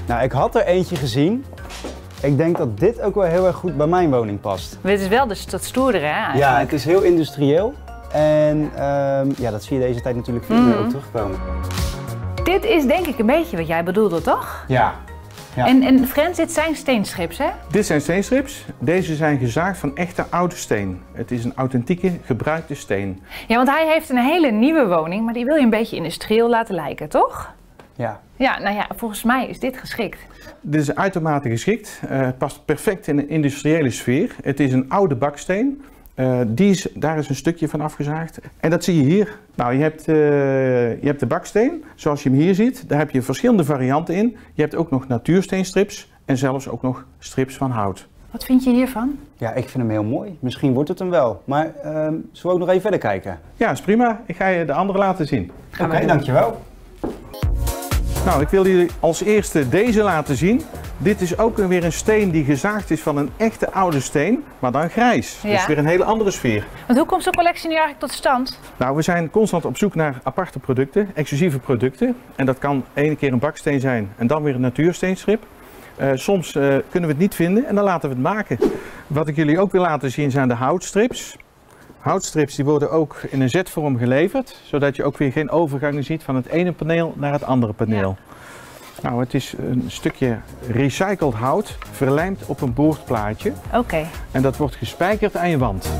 Nou, ik had er eentje gezien. Ik denk dat dit ook wel heel erg goed bij mijn woning past. Dit is wel dus dat stoerdere, hè, eigenlijk. Ja, het is heel industrieel. En ja, dat zie je deze tijd natuurlijk veel meer ook terugkomen. Dit is denk ik een beetje wat jij bedoelde, toch? Ja. Ja. En Frans, dit zijn steenstrips, hè? Dit zijn steenstrips. Deze zijn gezaagd van echte oude steen. Het is een authentieke, gebruikte steen. Ja, want hij heeft een hele nieuwe woning, maar die wil je een beetje industrieel laten lijken, toch? Ja. Ja, nou ja, volgens mij is dit geschikt. Dit is uitermate geschikt. Het past perfect in een industriële sfeer. Het is een oude baksteen. Daar is een stukje van afgezaagd. En dat zie je hier. Nou, je hebt de baksteen, zoals je hem hier ziet. Daar heb je verschillende varianten in. Je hebt ook nog natuursteenstrips en zelfs ook nog strips van hout. Wat vind je hiervan? Ja, ik vind hem heel mooi. Misschien wordt het hem wel. Maar zullen we ook nog even verder kijken? Ja, is prima. Ik ga je de andere laten zien. Oké, dankjewel. Nou, ik wil jullie als eerste deze laten zien. Dit is ook weer een steen die gezaagd is van een echte oude steen, maar dan grijs. Ja. Dus weer een hele andere sfeer. Want hoe komt zo'n collectie nu eigenlijk tot stand? Nou, we zijn constant op zoek naar aparte producten, exclusieve producten. En dat kan ene keer een baksteen zijn en dan weer een natuursteenstrip. Soms kunnen we het niet vinden en dan laten we het maken. Wat ik jullie ook wil laten zien zijn de houtstrips. Houtstrips die worden ook in een zetvorm geleverd, zodat je ook weer geen overgangen ziet van het ene paneel naar het andere paneel. Ja. Nou, het is een stukje recycled hout, verlijmd op een boordplaatje. Oké. En dat wordt gespijkerd aan je wand.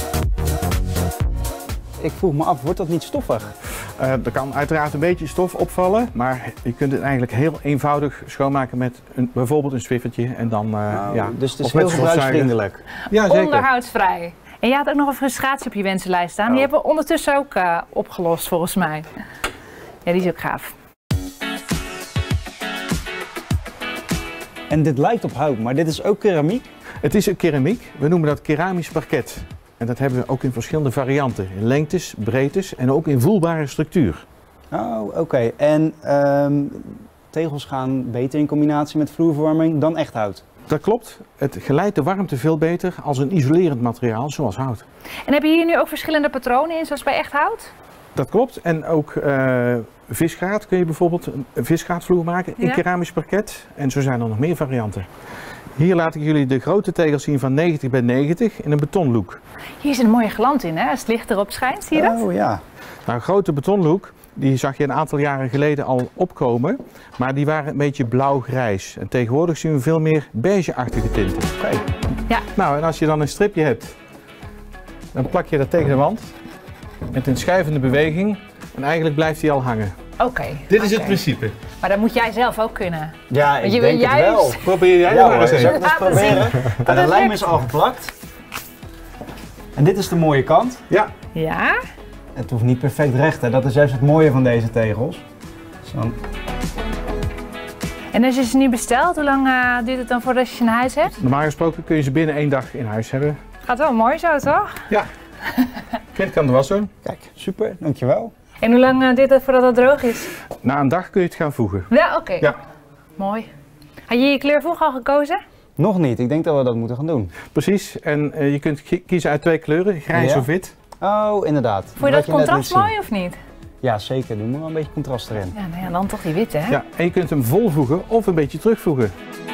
Ik vroeg me af, wordt dat niet stoffig? Er kan uiteraard een beetje stof opvallen, maar je kunt het eigenlijk heel eenvoudig schoonmaken met bijvoorbeeld een zwiffertje en dan ja. Dus het is heel gebruiksvriendelijk. Ja, zeker. Onderhoudsvrij. En je had ook nog een frustratie op je wensenlijst staan. Die hebben we ondertussen ook opgelost volgens mij. Ja, die is ook gaaf. En dit lijkt op hout, maar dit is ook keramiek? Het is een keramiek. We noemen dat keramisch parket. En dat hebben we ook in verschillende varianten. In lengtes, breedtes en ook in voelbare structuur. Oh, oké. En tegels gaan beter in combinatie met vloerverwarming dan echt hout? Dat klopt. Het geleidt de warmte veel beter als een isolerend materiaal zoals hout. En heb je hier nu ook verschillende patronen in, zoals bij echt hout? Dat klopt. En ook visgraat kun je bijvoorbeeld een visgraatvloer maken in keramisch parket. En zo zijn er nog meer varianten. Hier laat ik jullie de grote tegels zien van 90 bij 90 in een betonlook. Hier zit een mooie glans in, hè? Als het licht erop schijnt, zie je dat? Oh ja. Nou, een grote betonlook, die zag je een aantal jaren geleden al opkomen. Maar die waren een beetje blauw-grijs. En tegenwoordig zien we veel meer beige-achtige tinten. Oké. Ja. Nou, en als je dan een stripje hebt, dan plak je dat tegen de wand. Met een schuivende beweging. En eigenlijk blijft hij al hangen. Oké. Dit is het principe. Maar dat moet jij zelf ook kunnen. Ja, ik je denk het wel. Probeer jij Ja, maar eens zal even. ik het eens proberen? En de lijm is al geplakt. En dit is de mooie kant. Ja. Ja. Het hoeft niet perfect recht, hè. Dat is juist het mooie van deze tegels. Zo. En als je ze nu bestelt, hoe lang duurt het dan voordat je ze in huis hebt? Normaal gesproken kun je ze binnen 1 dag in huis hebben. Gaat wel mooi zo, toch? Ja. Kind kan de wassen. Kijk, super, dankjewel. En hoe lang duurt het voordat het droog is? Na een dag kun je het gaan voegen. Ja, oké. Ja. Mooi. Had je je kleurvoeg al gekozen? Nog niet, ik denk dat we dat moeten gaan doen. Precies. En je kunt kiezen uit 2 kleuren, grijs Ja. of wit. Oh, inderdaad. Vond je dat contrast mooi of niet? Ja, zeker. Doe maar wel een beetje contrast erin. Ja, nou ja, dan toch die witte, hè? Ja. En je kunt hem volvoegen of een beetje terugvoegen.